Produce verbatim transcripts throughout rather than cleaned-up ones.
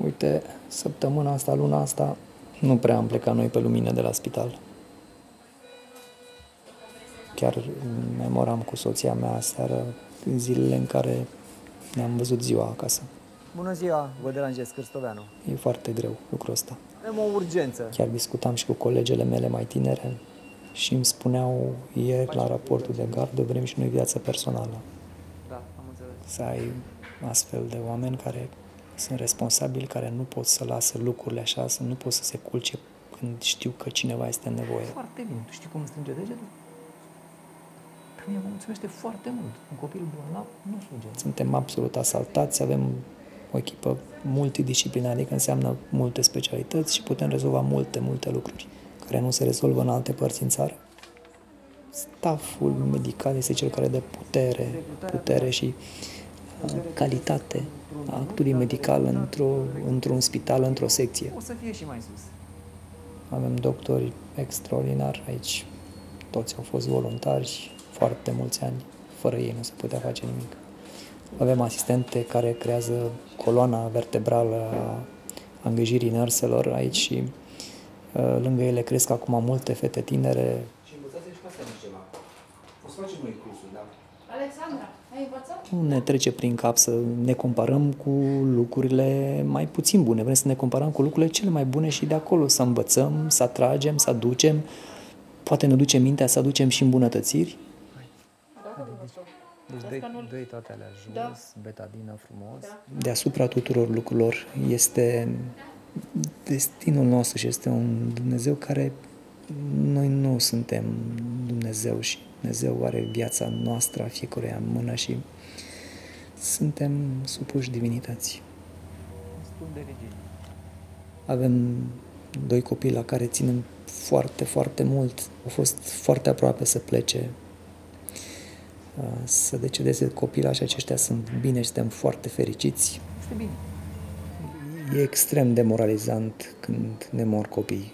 Uite, săptămâna asta, luna asta, nu prea am plecat noi pe lumină de la spital. Chiar memoram cu soția mea seară zilele în care ne-am văzut ziua acasă. Bună ziua, vă deranjez, Cârstoveanu. E foarte greu lucrul ăsta. Avem o urgență. Chiar discutam și cu colegele mele mai tinere și îmi spuneau ieri la raportul de gardă, vrem și noi viață personală. Da, am înțeles. Să ai astfel de oameni care sunt responsabili, care nu pot să lasă lucrurile așa, să nu pot să se culce când știu că cineva este în nevoie. Foarte bine. Tu știi cum îmi strânge degetul? Pe mine mă mulțumește foarte mult. Un copil bolnav nu strânge. Suntem absolut asaltați, avem o echipă multidisciplinară, adică înseamnă multe specialități și putem rezolva multe, multe lucruri care nu se rezolvă în alte părți în țară. Stafful medical este cel care dă putere, putere și uh, calitate a actului medical într-o, într-un spital, într-o secție. O să fie și mai sus. Avem doctori extraordinari aici, toți au fost voluntari foarte mulți ani, fără ei nu se putea face nimic. Avem asistente care creează coloana vertebrală a îngrijirii nărselor aici și uh, lângă ele cresc acum multe fete tinere. Și învățați și asta ceva. O să facem noi cursul, da? Alexandra, ai învățat? Nu ne trece prin cap să ne comparăm cu lucrurile mai puțin bune. Vrem să ne comparăm cu lucrurile cele mai bune și de acolo să învățăm, să atragem, să aducem. Poate ne duce mintea să aducem și îmbunătățiri. Deci doi, doi toate alea jos, Da. betadină frumos. Da. Deasupra tuturor lucrurilor este destinul nostru și este un Dumnezeu care noi nu suntem Dumnezeu și Dumnezeu are viața noastră a fiecăruia în mână și suntem supuși divinității. Destul de rigid. Avem doi copii la care ținem foarte, foarte mult. Au fost foarte aproape să plece, să decedeze copilașii aceștia. Sunt bine și suntem foarte fericiți. Este bine. E extrem de demoralizant când ne mor copii.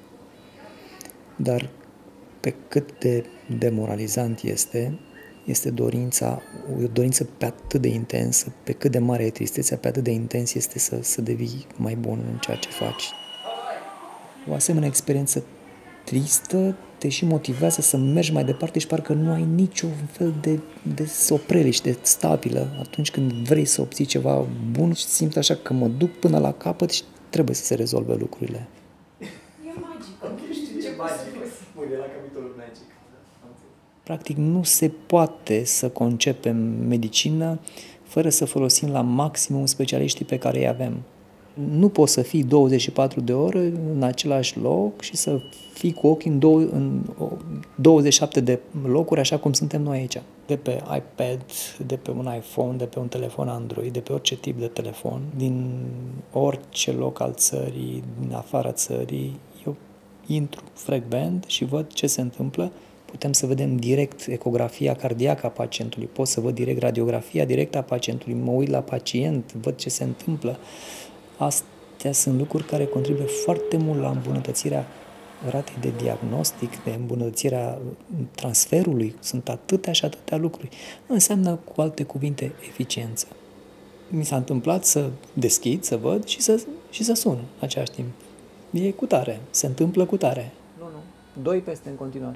Dar pe cât de demoralizant este, este dorința, o dorință pe atât de intensă, pe cât de mare e tristețea, pe atât de intens este să, să devii mai bun în ceea ce faci. O asemenea experiență tristă te și motivează să mergi mai departe și parcă nu ai niciun fel de, de opreliște stabilă atunci când vrei să obții ceva bun și simți așa că mă duc până la capăt și trebuie să se rezolve lucrurile. E magică, nu știu ce Bun, e la capitolul magic. Practic nu se poate să concepem medicină fără să folosim la maximum specialiștii pe care îi avem. Nu poți să fii douăzeci și patru de ore în același loc și să fii cu ochii în, dou- în douăzeci și șapte de locuri, așa cum suntem noi aici. De pe iPad, de pe un iPhone, de pe un telefon Android, de pe orice tip de telefon, din orice loc al țării, din afara țării, eu intru frecvent și văd ce se întâmplă. Putem să vedem direct ecografia cardiacă a pacientului, pot să văd direct radiografia directă a pacientului, mă uit la pacient, văd ce se întâmplă. Astea sunt lucruri care contribuie foarte mult la îmbunătățirea ratei de diagnostic, de îmbunătățirea transferului. Sunt atâtea și atâtea lucruri. Înseamnă, cu alte cuvinte, eficiență. Mi s-a întâmplat să deschid, să văd și să, și să sun în același timp. E cu tare, se întâmplă cu tare. Nu, nu. Doi peste în continuare.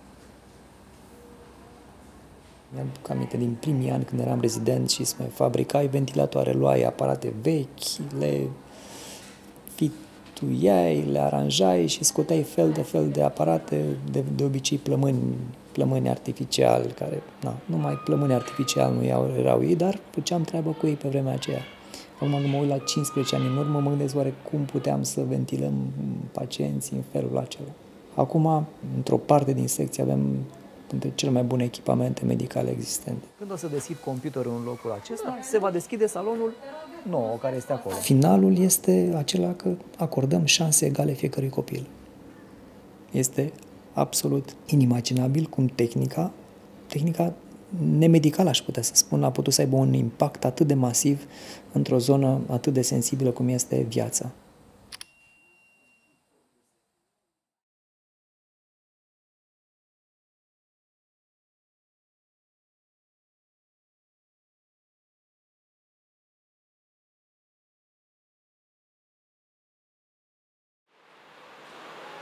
Mi-am aminte din primii ani când eram rezident și să mai fabricai ventilatoare, luai aparate vechi, le fituiai, le aranjai și scoteai fel de fel de aparate, de, de obicei plămâni, plămâni artificiali, care, na, numai plămâni artificiali nu iau, erau ei, dar făceam treabă cu ei pe vremea aceea. Acum când mă uit la cincisprezece ani în urmă, mă gândesc oare cum puteam să ventilăm pacienții în felul acela. Acum, într-o parte din secție avem dintre cele mai bune echipamente medicale existente. Când o să deschid computerul în locul acesta, se va deschide salonul nou care este acolo. Finalul este acela că acordăm șanse egale fiecărui copil. Este absolut inimaginabil cum tehnica, tehnica nemedicală, aș putea să spun, a putut să aibă un impact atât de masiv într-o zonă atât de sensibilă cum este viața.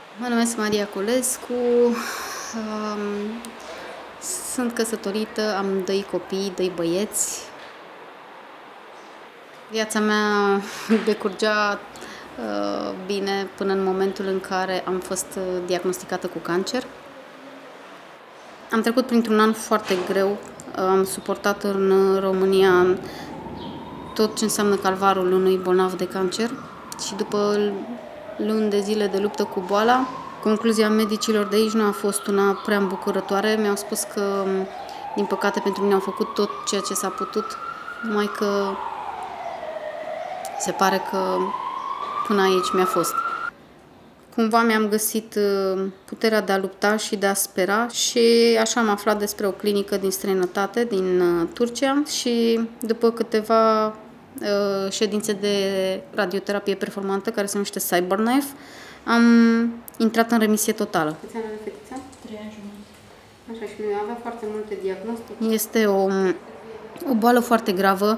Mă numesc Maria Culescu, sunt căsătorită, am doi copii, doi băieți. Viața mea decurgea bine până în momentul în care am fost diagnosticată cu cancer. Am trecut printr-un an foarte greu, am suportat în România tot ce înseamnă calvarul unui bolnav de cancer și după luni de zile de luptă cu boala, concluzia medicilor de aici nu a fost una prea îmbucurătoare. Mi-au spus că, din păcate, pentru mine au făcut tot ceea ce s-a putut, numai că se pare că până aici mi-a fost. Cumva mi-am găsit puterea de a lupta și de a spera și așa am aflat despre o clinică din străinătate, din Turcia, și după câteva ședințe de radioterapie performantă, care se numește CyberKnife, am intrat în remisie totală. Câți ani are fetița? Trei ani jumătate. Așa, și mi avea foarte multe diagnostici. Este o, o boală foarte gravă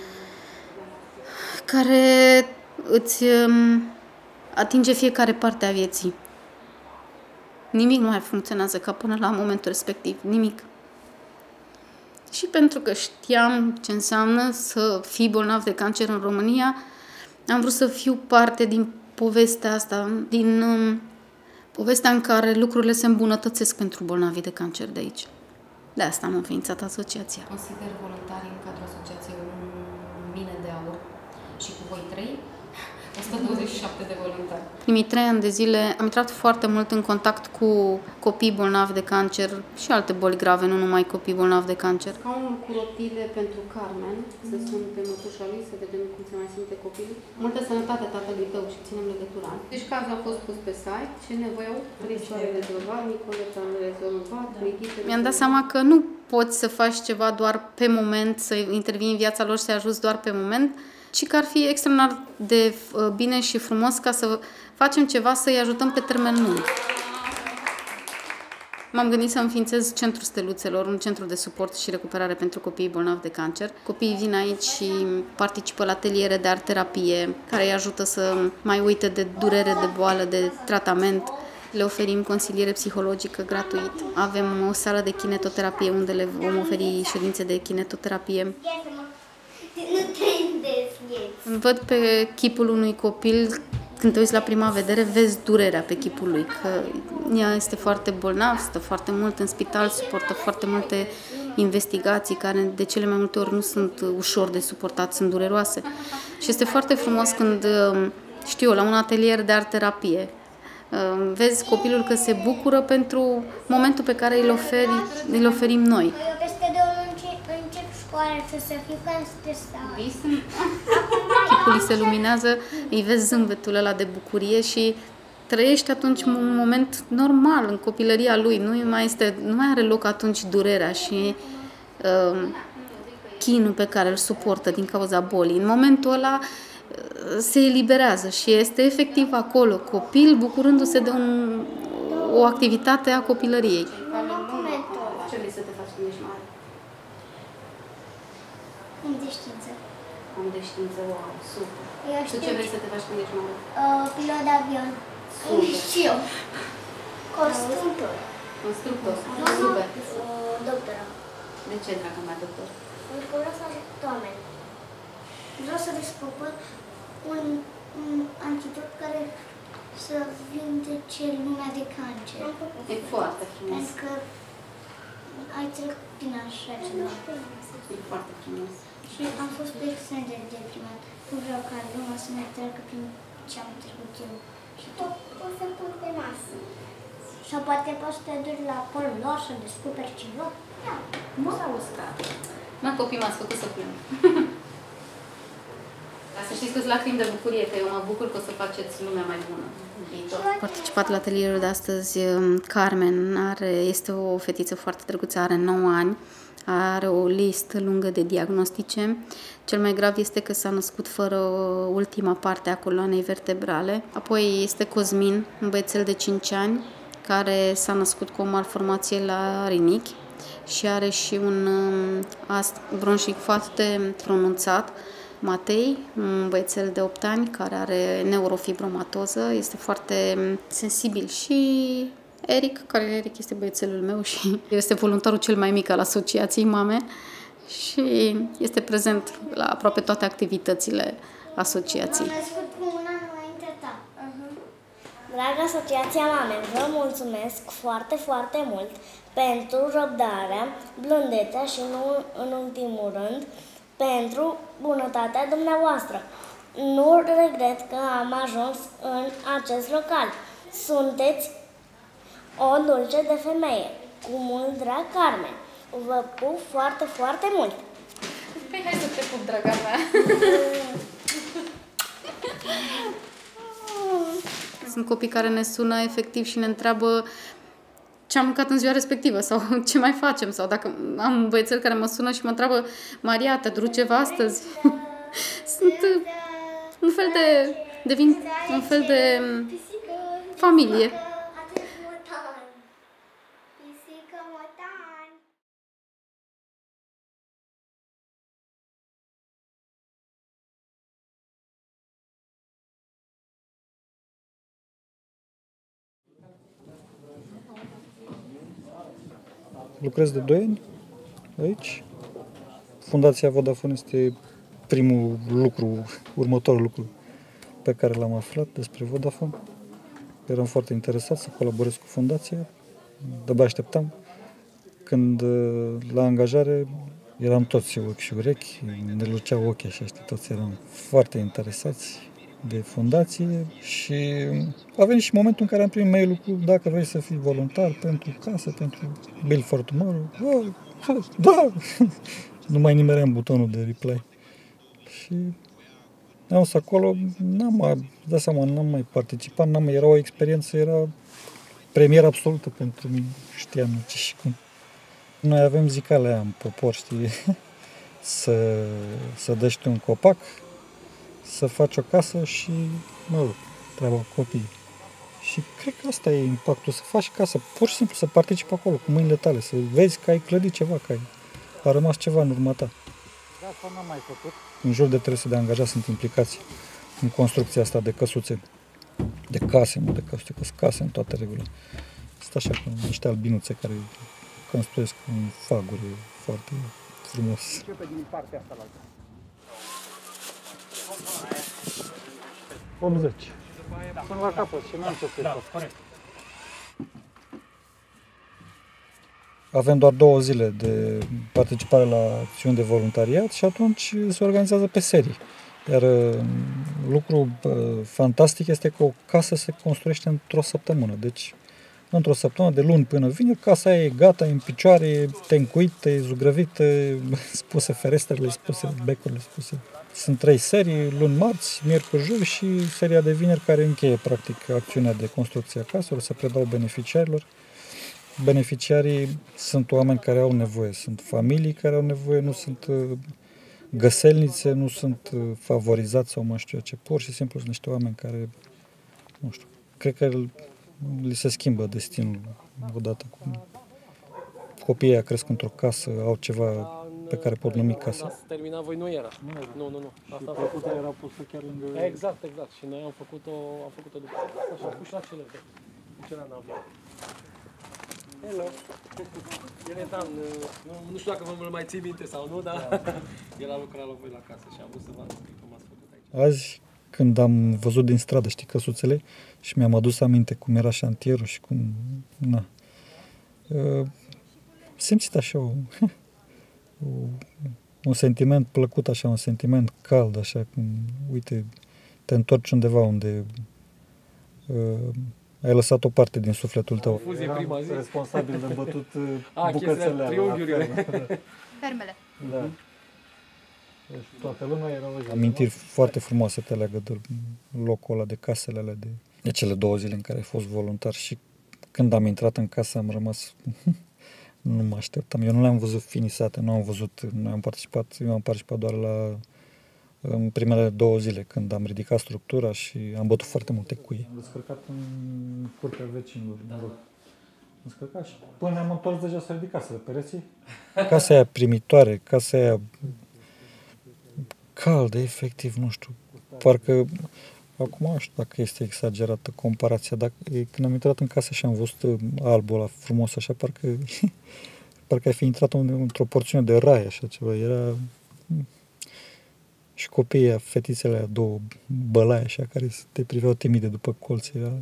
care îți atinge fiecare parte a vieții. Nimic nu mai funcționează ca până la momentul respectiv. Nimic. Și pentru că știam ce înseamnă să fii bolnav de cancer în România, am vrut să fiu parte din povestea asta, din um, povestea în care lucrurile se îmbunătățesc pentru bolnavii de cancer de aici. De asta am înființat asociația. Consider voluntari în cadrul asociației un mine de aur și cu voi trei, o sută douăzeci și șapte de voluntari. Primii trei ani de zile am intrat foarte mult în contact cu copii bolnavi de cancer și alte boli grave, nu numai copii bolnavi de cancer. Scaunul cu rotile pentru Carmen, să sun pe mătușa lui, să vedem cum se mai simte copilul. Multă sănătate tatălui tău și ținem legătura. Deci cazul a fost pus pe site, ce nevoie au, Cristoare rezolvat, Nicoleta rezolvat, Brigitte... Mi-am dat seama că nu poți să faci ceva doar pe moment, să intervii în viața lor și să ajuți doar pe moment, ci că ar fi extraordinar de bine și frumos ca să facem ceva să-i ajutăm pe termen lung. M-am gândit să înființez Centrul Steluțelor, un centru de suport și recuperare pentru copiii bolnavi de cancer. Copiii vin aici și participă la ateliere de art-terapie, care îi ajută să mai uite de durere, de boală, de tratament. Le oferim consiliere psihologică gratuit. Avem o sală de kinetoterapie unde le vom oferi ședințe de kinetoterapie. Văd pe chipul unui copil, când te uiți la prima vedere, vezi durerea pe chipul lui, că ea este foarte bolnav, stă foarte mult în spital, suportă foarte multe investigații care de cele mai multe ori nu sunt ușor de suportat, sunt dureroase. Și este foarte frumos când, știu eu, la un atelier de art-terapie, vezi copilul că se bucură pentru momentul pe care îl, oferi, îl oferim noi. Să fiu cam stresat. Chipul îi se luminează, îi vezi zâmbetul ăla de bucurie și trăiești atunci un moment normal în copilăria lui. Nu mai, este, nu mai are loc atunci durerea și uh, chinul pe care îl suportă din cauza bolii. În momentul ăla uh, se eliberează și este efectiv acolo, copil bucurându-se de un, o activitate a copilăriei. Ce vrei să te faci când ești mare? Om de știință. Om de știință, wow, super. Eu știu. Tu ce vrei să te faci când ești mare? Uh, pilot de avion. Super. Și eu. Constructor. Constructor. Nu, super. Uh, doctora. De ce, dragă mea, doctor? Pentru că vreau să ajut oameni. Vreau să descoper un, un antidot care să vindece lumea de cancer. E foarte frumos. Pentru că ai trecut din așa ceva. E foarte frumos. Și am fost extrem de deprimat. Nu vreau ca lumea să mai treacă prin ce am trecut eu. Și tot poți să pun pe masă. Sau poate poți să te duci la polul lor să descoperi ceva. Da. Nu s-auzi ca... Mă, copii, m-ați făcut să plâng. Ca să știți că-s lacrimi de bucurie, că eu mă bucur că o să faceți lumea mai bună în viitor. Participat la atelierul de astăzi, Carmen are, este o fetiță foarte drăguță, are nouă ani. Are o listă lungă de diagnostice. Cel mai grav este că s-a născut fără ultima parte a coloanei vertebrale. Apoi este Cosmin, un băiețel de cinci ani, care s-a născut cu o malformație la rinichi și are și un astm bronșic foarte pronunțat Matei, un băiețel de opt ani care are neurofibromatoză, este foarte sensibil, și Eric, care Eric este băiețelul meu și este voluntarul cel mai mic al Asociației Mame și este prezent la aproape toate activitățile asociației. M-am născut cu un an înainte ta. Uh-huh. Dragă Asociația Mame, vă mulțumesc foarte, foarte mult pentru răbdarea, blândețea și, nu în ultimul rând, pentru bunătatea dumneavoastră. Nu regret că am ajuns în acest local. Sunteți o dulce de femeie. Cu mult drag, Carmen. Vă pup foarte, foarte mult. Păi hai să te pup, draga mea. Sunt copii care ne sună efectiv și ne întreabă ce am mâncat în ziua respectivă sau ce mai facem. Sau dacă am un băiețel care mă sună și mă întreabă: Maria, te duci ceva astăzi? Sunt un fel de... devin un fel de familie. Lucrez de doi ani aici. Fundația Vodafone este primul lucru, următorul lucru pe care l-am aflat despre Vodafone. Eram foarte interesat să colaborez cu fundația, de-abia așteptam. Când la angajare eram toți ochi și urechi, ne luceau ochii așa, știi, toți eram foarte interesați de fundație și a venit și momentul în care am primit mail-ul cu: dacă vrei să fii voluntar pentru casă, pentru Bill for Tomorrow. Oh, da! Nu mai nimeream butonul de reply. Și am fost acolo, n-am mai, da seama, n-am mai participat, n-am mai, era o experiență, era premieră absolută pentru mine, știam ce și cum. Noi avem zicala aia în popor, știi, să, să dăști un copac, să faci o casă și, mă rog, treaba cu copiii. Și cred că asta e impactul, să faci casă, pur și simplu să participi acolo cu mâinile tale, să vezi că ai clădit ceva, că ai, a rămas ceva în urma ta. Da, asta n-am mai făcut. În jur de trei sute de angajați sunt implicați în construcția asta de căsuțe, de case, nu de căsuțe, că sunt case în toate regulile. Sunt așa cu niște albinuțe care construiesc în faguri, foarte frumos. Începe din partea asta la altă. optzeci. Până la capăt și n-am ce să-i Da, fac. corect. Avem doar două zile de participare la acțiuni de voluntariat și atunci se organizează pe serii. Iar lucru fantastic este că o casă se construiește într-o săptămână. Deci, într-o săptămână, de luni până vineri, casa aia e gata, e în picioare, e tencuită, e zugrăvită, spuse ferestrele, spuse becurile, spuse... Sunt trei serii, luni, marți, miercuri, joi și seria de vineri care încheie, practic, acțiunea de construcție a caselor, se predau beneficiarilor. Beneficiarii sunt oameni care au nevoie, sunt familii care au nevoie, nu sunt găselnițe, nu sunt favorizați sau mai știu eu ce, pur și simplu sunt niște oameni care, nu știu, cred că li se schimbă destinul odată cu copiii cresc într-o casă, au ceva pe care pot numi casă. N-ați terminat voi, nu era. Nu, era. nu, nu. nu. Asta și plăcuta era pusă chiar lângă... Exact, exact. Și noi am făcut-o, am făcut-o după asta și am pus și la cele două. Cu cele în avion. Hello! El e Dan, nu, nu știu dacă vă mai ții minte sau nu, dar el a lucrat la voi la casă și am vrut să vă arăt cum ați făcut aici. Azi, când am văzut din stradă, știi, căsuțele, și mi-am adus aminte cum era șantierul și cum... Na. Uh, simțit așa o, o, un sentiment plăcut, așa, un sentiment cald, așa, cum, uite, te întorci undeva unde uh, ai lăsat o parte din sufletul tău. Fuzie prima zi. Responsabil de bătut A, bucățele. triunghiurile. Fermele. Da. Deci toată lumea era o amintiri foarte frumoase te leagă de locul ăla, de casele alea, de, de cele două zile în care ai fost voluntar și când am intrat în casă am rămas... Nu mă așteptam. Eu nu le-am văzut finisate, nu am văzut, nu am participat, eu am participat doar la în primele două zile, când am ridicat structura și am bătut foarte multe cuie. Am descărcat în curtea vecinilor, da. Am descărcat și până am întors deja să ridicase pereții. Casa aia primitoare, casa aia caldă, efectiv, nu știu. Parcă, acum nu știu dacă este exagerată comparația, dar când am intrat în casă și am văzut albul ăla frumos, așa, parcă, parcă ai fi intrat într-o porțiune de rai, așa ceva. Era... Și copiii, fetițele aia, două bălai, așa, care te priveau timide după colț. Era...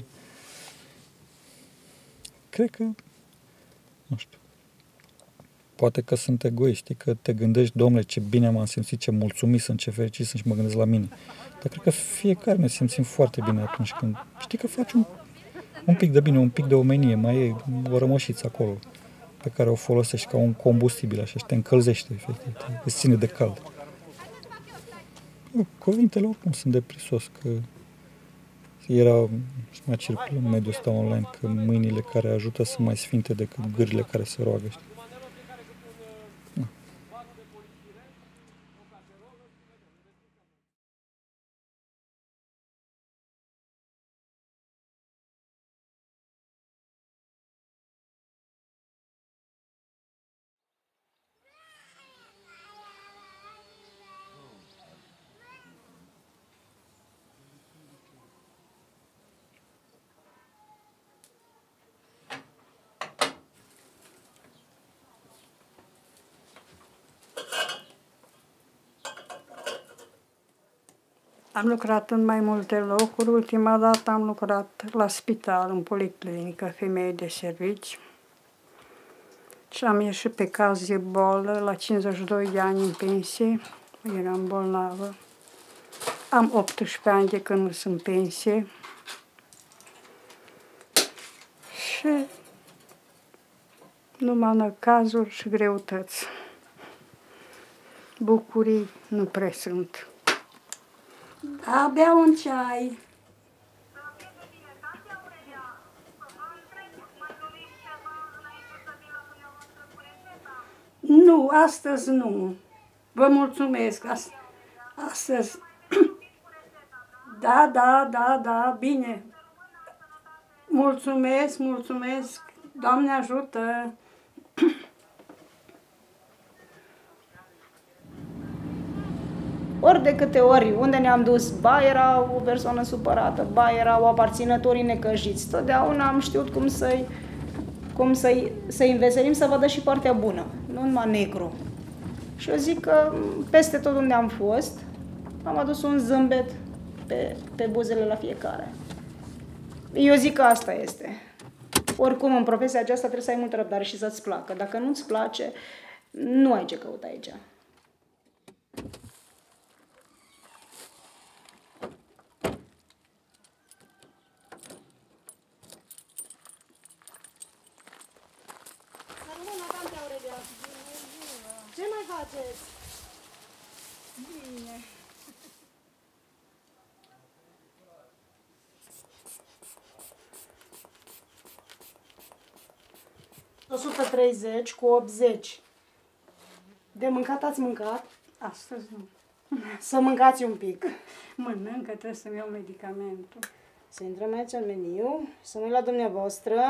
Cred că, nu știu, poate că sunt egoiști, că te gândești, domnule, ce bine m-am simțit, ce mulțumit sunt, ce fericit sunt și mă gândesc la mine. Dar cred că fiecare ne simțim foarte bine atunci când știi că faci un, un pic de bine, un pic de omenie, mai e o rămășiță acolo pe care o folosești ca un combustibil așa și te încălzește, efectiv, te, te ține de cald. Cuvintele oricum sunt de prisos, că era, și mai circulă în mediul ăsta online, că mâinile care ajută sunt mai sfinte decât gârile care se roagă, știi? Am lucrat în mai multe locuri. Ultima dată am lucrat la spital, în policlinică, femeie de servici. Și am ieșit pe caz de bolă la cincizeci și doi de ani în pensie. Eram bolnavă. Am optsprezece ani de când sunt în pensie. Și numai cazuri și greutăți. Bucurii nu prea sunt. Da, beau un ceai. Nu, astăzi nu. Vă mulțumesc. Astăzi. Da, da, da, da, bine. Mulțumesc, mulțumesc. Doamne ajută. Ori de câte ori, unde ne-am dus, ba era o persoană supărată, ba erau aparținătorii necăjiți. Totdeauna am știut cum să-i cum să-i, să-i înveselim să vadă și partea bună, nu numai negru. Și eu zic că peste tot unde am fost, am adus un zâmbet pe, pe buzele la fiecare. Eu zic că asta este. Oricum, în profesia aceasta trebuie să ai multă răbdare și să-ți placă. Dacă nu-ți place, nu ai ce căuta aici. Ce mai faceți? Bine. o sută treizeci cu optzeci. De mâncat ați mâncat? Astăzi nu. Să mâncați un pic. Mănânc, că trebuie să-mi iau medicamentul. Să intrăm aici în meniu, să mă uit la dumneavoastră.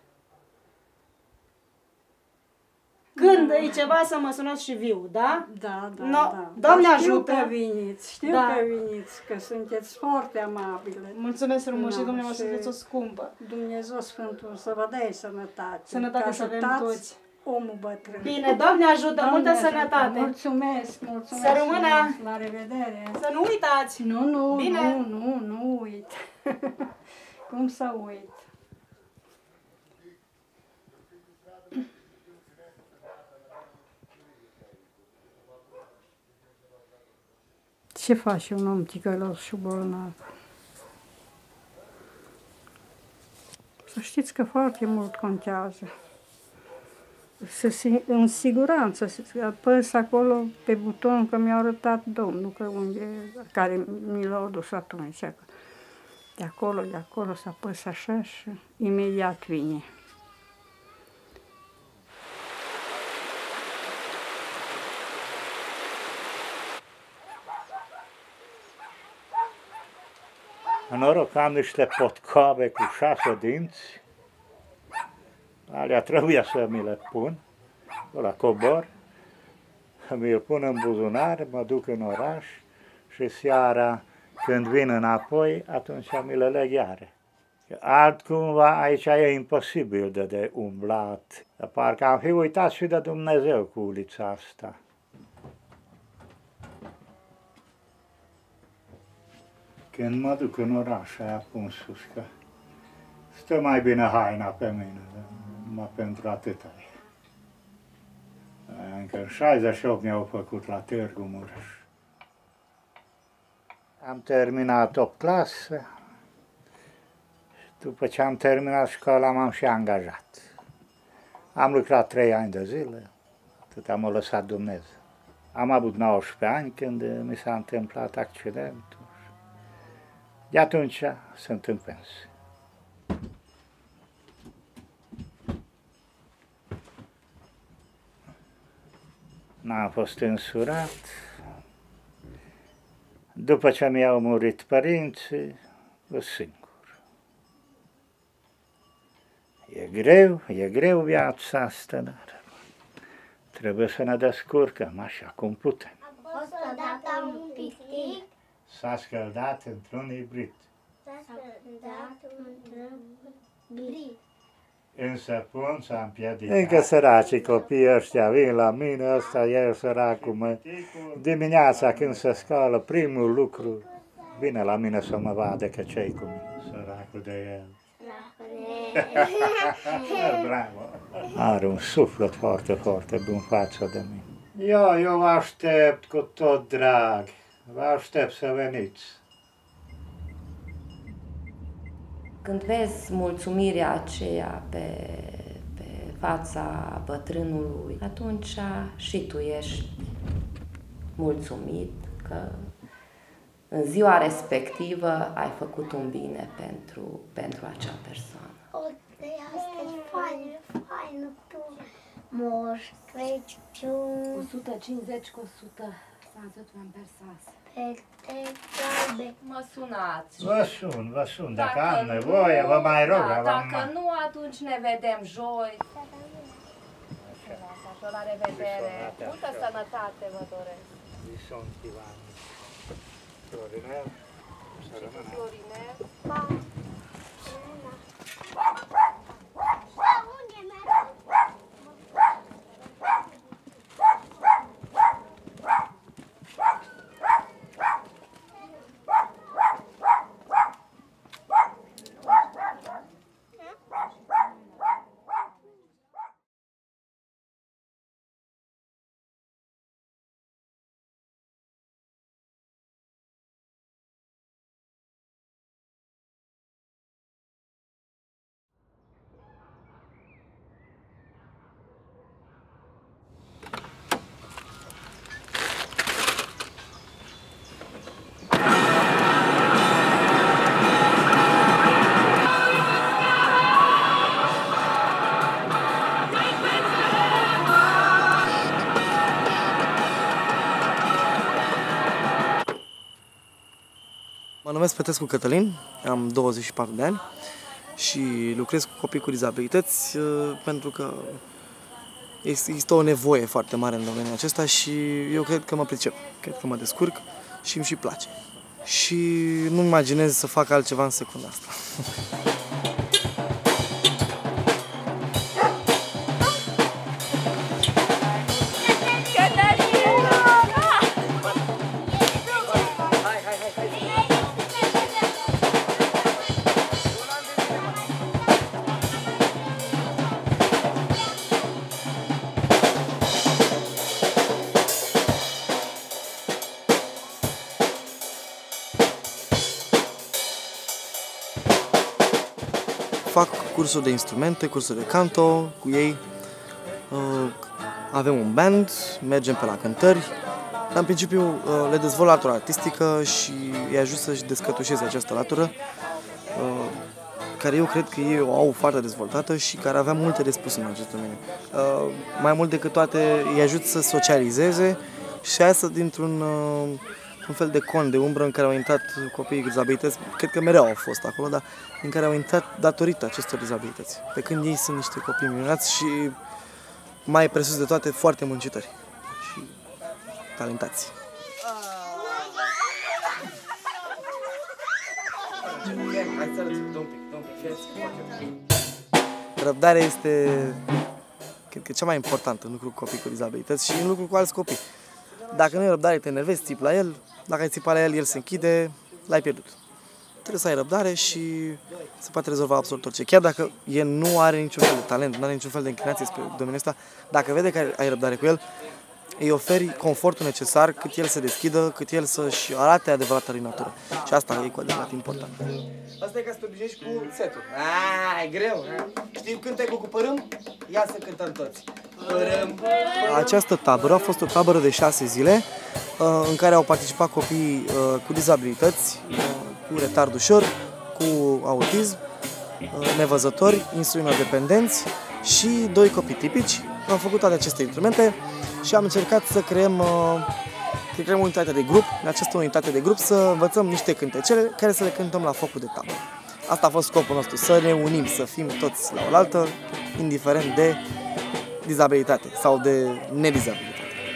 Când e ceva să mă sunați și viu, da? Da, da, no, da. Doamne știu ajută! că veniți, știu da. că veniți, că sunteți foarte amabile. Mulțumesc frumos da, și dumneavoastră sunteți o scumpă. Dumnezeu Sfântul să vă dea sănătate. Sănătate să avem toți. Omul bătrân. Bine, Doamne ajută, Doamne multă ajută. Sănătate. Mulțumesc, mulțumesc. Să rămână. La revedere. Să nu uitați. Nu, nu, Bine. nu, nu, nu uit. Cum să uit? Ce face un om ticălos și bolnav? Să știți că foarte mult contează. Să, în siguranță, să apăs acolo pe buton, că mi-a arătat Domnul, că unde, care mi l-a adus atunci. De acolo, de acolo, să apăs așa și imediat vine. Noroc că am niște potcoave cu șase dinți, alea trebuia să mi le pun, la cobor, mi le pun în buzunar, mă duc în oraș și seara când vin înapoi, atunci mi le leg iară. Altcumva aici e imposibil de, de umblat. Parcă am fi uitat și de Dumnezeu cu ulița asta. Când mă duc în oraș, aia pun sus, că stă mai bine haina pe mine, numai pentru atâta e. Încă în șaizeci și opt mi-au făcut la Târgu Mureș. Am terminat opt clase. După ce am terminat școala, m-am și angajat. Am lucrat trei ani de zile, atât m-a lăsat Dumnezeu. Am avut nouăsprezece ani când mi s-a întâmplat accidentul. De atunci sunt în pensie. N-am fost însurat. După ce mi-au murit părinții, sunt singur. E greu, e greu viața asta, dar trebuie să ne descurcăm așa cum putem. A fost odată un picnic. S-a scăldat într-un ibrit. S-a scăldat într-un ibrit. Însă pun s-a împiedicat. Încă săracii copiii ăștia vin la mine, ăsta e săracul meu. Dimineața când se scoală, primul lucru, vine la mine să mă vadă că ce-i cu mine. Săracul de el. Bravo. Are un suflet foarte, foarte bun față de mine. Eu, eu vă aștept cu tot drag. Vă aștept să veniți. Când vezi mulțumirea aceea pe, pe fața bătrânului, atunci și tu ești mulțumit că în ziua respectivă ai făcut un bine pentru, pentru acea persoană. O, de asta e faină, faină tu, Moș Crăciun. o sută cincizeci cu o sută, s-a în persas. Pete galbe. Mă sunați. Vă sun, vă sun, dacă, dacă am nevoie, nu, vă mai rog. Da, dacă mai... nu, atunci ne vedem joi. Așa, la revedere. Multă sănătate vă doresc. Sunt Ivan Florinel. Florinel. Pa. Mă numesc Petrescu Cătălin, am douăzeci și patru de ani și lucrez cu copii cu dizabilități pentru că există o nevoie foarte mare în domeniul acesta și eu cred că mă pricep, cred că mă descurc și îmi și place. Și nu imaginez să fac altceva în secunda asta. Fac cursuri de instrumente, cursuri de canto cu ei, avem un band, mergem pe la cântări, dar în principiu le dezvolt latura artistică și îi ajut să-și descătușeze această latură, care eu cred că ei o au foarte dezvoltată și care avea multe de spus în acest domeniu. Mai mult decât toate, îi ajut să socializeze și asta dintr-un un fel de con de umbră în care au intrat copiii cu dizabilități, cred că mereu au fost acolo, dar în care au intrat datorită acestor dizabilități. Pe când ei sunt niște copii minunați și, mai presus de toate, foarte muncitori și talentați. Hai să arăți, dă un pic, dă un pic, fie Răbdarea este, cred că, cea mai importantă în lucru cu copii cu dizabilități și în lucru cu alți copii. Dacă nu ai răbdare, te enervezi, țipi la el, dacă ai țipat la el, el se închide, l-ai pierdut. Trebuie să ai răbdare și se poate rezolva absolut orice. Chiar dacă el nu are niciun fel de talent, nu are niciun fel de inclinație spre domeniul ăsta, dacă vede că ai răbdare cu el, îi oferi confortul necesar cât el se deschidă, cât el să-și arate adevărata lui natură. Și asta e cu adevărat important. Asta e ca să te obișnuiești cu setul. Aaa, e greu. Știi cântecul cu părâm? Ia să cântăm toți. Părâm, părâm. Această tabără a fost o tabără de șase zile în care au participat copii cu dizabilități, cu retard ușor, cu autism, nevăzători, insulinodependenți și doi copii tipici. Am făcut toate aceste instrumente și am încercat să creăm, să creăm o unitate de grup. În această unitate de grup să învățăm niște cântecele care să le cântăm la focul de tabără. Asta a fost scopul nostru, să ne unim, să fim toți la oaltă, indiferent de dizabilitate sau de nedizabilitate.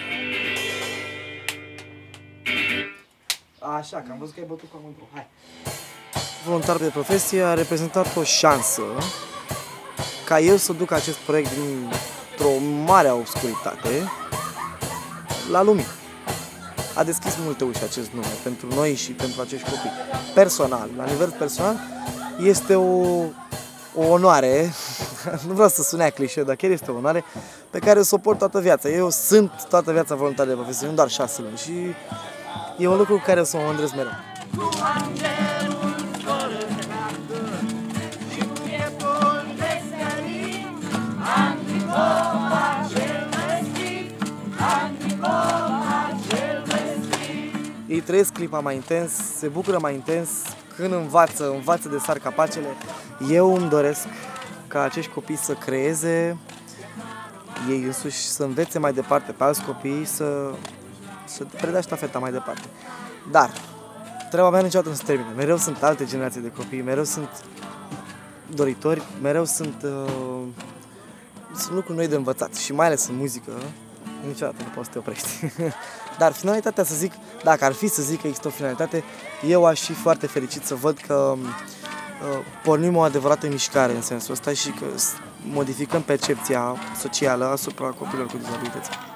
Așa, că am văzut că ai bătut cu amândouă. Hai! Voluntar de profesie a reprezentat o șansă ca eu să duc acest proiect dintr-o mare obscuritate la lumină. A deschis multe uși acest nume pentru noi și pentru acești copii. Personal, la nivel personal, este o, o onoare, nu vreau să sune clișeu, dar chiar este o onoare pe care o suport toată viața. Eu sunt toată viața voluntar de profesie, nu doar șase luni și e un lucru cu care o să mă mândresc mereu. Ei trăiesc clipa mai intens, se bucură mai intens, când învață, învață de sar capacele. Eu îmi doresc ca acești copii să creeze ei însuși, să învețe mai departe pe alți copii, să, să predea ștafeta mai departe. Dar treaba mea niciodată nu se termină. Mereu sunt alte generații de copii, mereu sunt doritori, mereu sunt, uh, sunt lucruri noi de învățat și mai ales în muzică. Niciodată nu poți să te oprești. Dar finalitatea, să zic, dacă ar fi să zic că există o finalitate, eu aș fi foarte fericit să văd că uh, pornim o adevărată mișcare în sensul ăsta și că modificăm percepția socială asupra copiilor cu dizabilități.